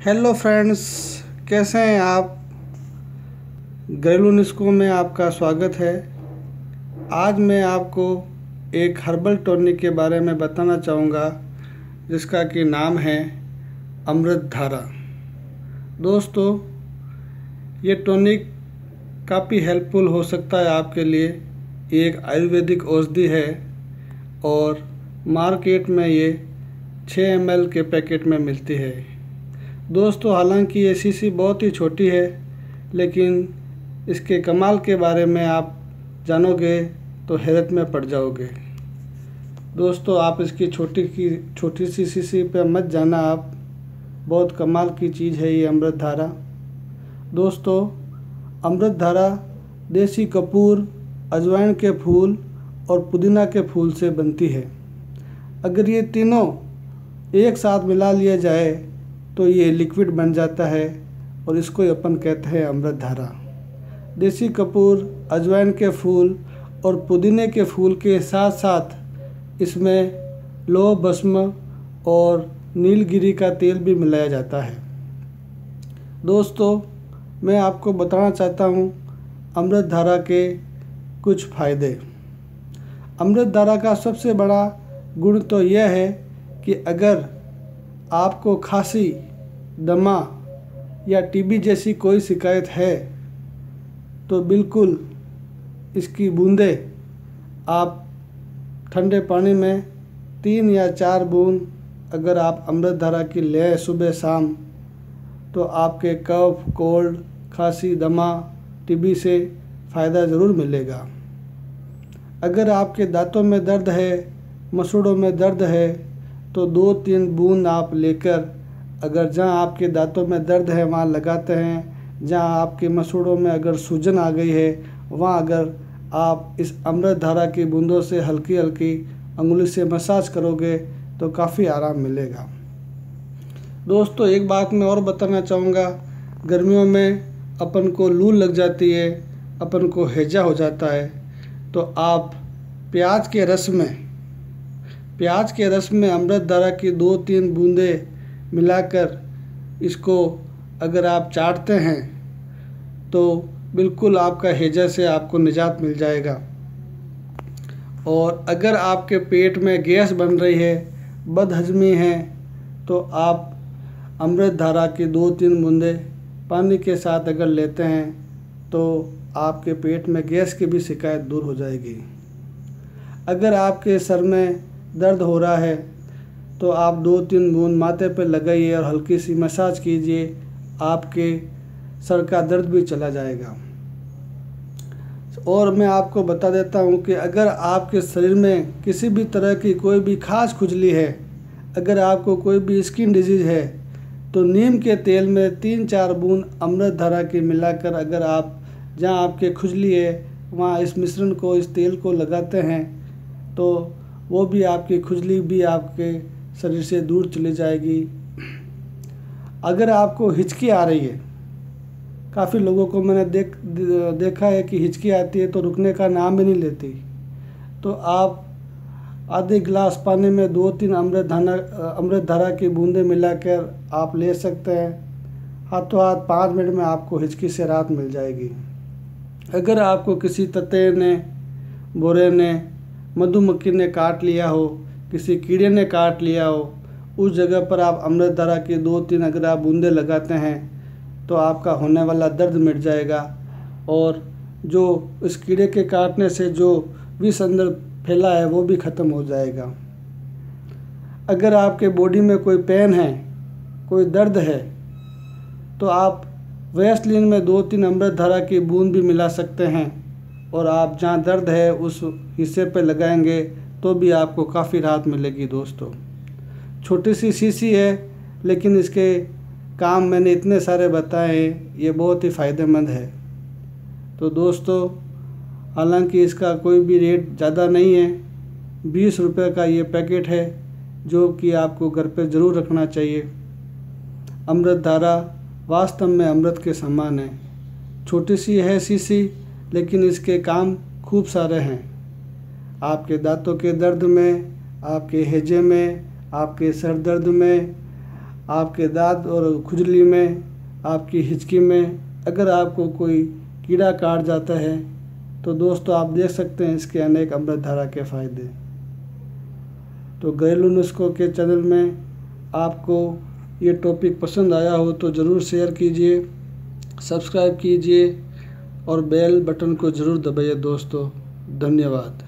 Hello friends, कैसे हैं आप। घरेलू नुस्खों में आपका स्वागत है। आज मैं आपको एक हर्बल टॉनिक के बारे में बताना चाहूँगा जिसका कि नाम है अमृत धारा। दोस्तों, ये टॉनिक काफ़ी हेल्पफुल हो सकता है आपके लिए। ये एक आयुर्वेदिक औषधि है और मार्केट में ये 6 ml के पैकेट में मिलती है। दोस्तों, हालांकि ये शीशी बहुत ही छोटी है, लेकिन इसके कमाल के बारे में आप जानोगे तो हैरत में पड़ जाओगे। दोस्तों, आप इसकी छोटी सी शीशी पे मत जाना आप। बहुत कमाल की चीज़ है ये अमृत धारा। दोस्तों, अमृत धारा देसी कपूर, अजवाइन के फूल और पुदीना के फूल से बनती है। अगर ये तीनों एक साथ मिला लिया जाए तो ये लिक्विड बन जाता है और इसको अपन कहते हैं अमृत धारा। देसी कपूर, अजवाइन के फूल और पुदीने के फूल के साथ साथ इसमें लौह भस्म और नीलगिरी का तेल भी मिलाया जाता है। दोस्तों, मैं आपको बताना चाहता हूँ अमृत धारा के कुछ फ़ायदे। अमृत धारा का सबसे बड़ा गुण तो यह है कि अगर आपको खांसी, दमा या टीबी जैसी कोई शिकायत है तो बिल्कुल इसकी बूंदें आप ठंडे पानी में 3 या 4 बूंद अगर आप अमृत धारा की लें सुबह शाम तो आपके कफ, कोल्ड, खांसी, दमा, टीबी से फ़ायदा ज़रूर मिलेगा। अगर आपके दांतों में दर्द है, मसूड़ों में दर्द है तो 2-3 बूंद आप लेकर अगर जहाँ आपके दांतों में दर्द है वहाँ लगाते हैं। जहाँ आपके मसूड़ों में अगर सूजन आ गई है वहाँ अगर आप इस अमृत धारा की बूंदों से हल्की हल्की अंगुली से मसाज करोगे तो काफ़ी आराम मिलेगा। दोस्तों, एक बात मैं और बताना चाहूँगा। गर्मियों में अपन को लू लग जाती है, अपन को हैजा हो जाता है, तो आप प्याज के रस में अमृत धारा की 2-3 बूंदें मिलाकर इसको अगर आप चाटते हैं तो बिल्कुल आपका हैजा से आपको निजात मिल जाएगा। और अगर आपके पेट में गैस बन रही है, बदहजमी है, तो आप अमृत धारा की 2-3 बूंदें पानी के साथ अगर लेते हैं तो आपके पेट में गैस की भी शिकायत दूर हो जाएगी। अगर आपके सर में दर्द हो रहा है तो आप 2-3 बूंद माथे पर लगाइए और हल्की सी मसाज कीजिए, आपके सर का दर्द भी चला जाएगा। और मैं आपको बता देता हूँ कि अगर आपके शरीर में किसी भी तरह की कोई भी खास खुजली है, अगर आपको कोई भी स्किन डिजीज़ है, तो नीम के तेल में 3-4 बूंद अमृत धारा की मिलाकर अगर आप जहाँ आपके खुजली है वहाँ इस मिश्रण को, इस तेल को लगाते हैं तो वो भी आपकी खुजली भी आपके शरीर से दूर चली जाएगी। अगर आपको हिचकी आ रही है, काफ़ी लोगों को मैंने देखा है कि हिचकी आती है तो रुकने का नाम भी नहीं लेती, तो आप आधे गिलास पानी में 2-3 अमृत धारा की बूंदें मिलाकर आप ले सकते हैं। हाथों हाथ 5 मिनट में आपको हिचकी से राहत मिल जाएगी। अगर आपको किसी तते ने, बोरे ने, मधुमक्खी ने काट लिया हो, किसी कीड़े ने काट लिया हो, उस जगह पर आप अमृत धारा की 2-3 अगर आप बूंदें लगाते हैं तो आपका होने वाला दर्द मिट जाएगा और जो इस कीड़े के काटने से जो विष अंदर फैला है वो भी ख़त्म हो जाएगा। अगर आपके बॉडी में कोई पेन है, कोई दर्द है, तो आप वैसलीन में 2-3 अमृत धारा की बूंद भी मिला सकते हैं और आप जहाँ दर्द है उस हिस्से पे लगाएंगे तो भी आपको काफ़ी राहत मिलेगी। दोस्तों, छोटी सी शीशी है लेकिन इसके काम मैंने इतने सारे बताए हैं, ये बहुत ही फ़ायदेमंद है। तो दोस्तों, हालांकि इसका कोई भी रेट ज़्यादा नहीं है, 20 रुपये का ये पैकेट है जो कि आपको घर पे ज़रूर रखना चाहिए। अमृत धारा वास्तव में अमृत के समान है। छोटी सी है शीशी लेकिन इसके काम खूब सारे हैं। आपके दांतों के दर्द में, आपके हैजे में, आपके सर दर्द में, आपके दांत और खुजली में, आपकी हिचकी में अगर आपको कोई कीड़ा काट जाता है तो दोस्तों आप देख सकते हैं इसके अनेक अमृतधारा के फ़ायदे। तो घरेलू नुस्खों के चैनल में आपको ये टॉपिक पसंद आया हो तो ज़रूर शेयर कीजिए, सब्सक्राइब कीजिए और बेल बटन को ज़रूर दबाइए दोस्तों। धन्यवाद।